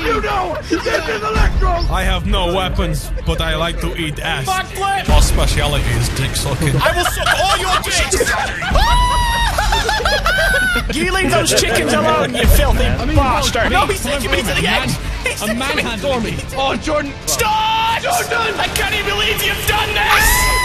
you know? This is Electro! I have no weapons, but I like to eat ass. Backflip! My speciality is dick sucking. I will suck all your dicks! You leave those chickens alone, you filthy bastard! No, he's taking me to the end! He's taking me for me! Oh, Jordan! Stop! Jordan! I can't even believe you've done this!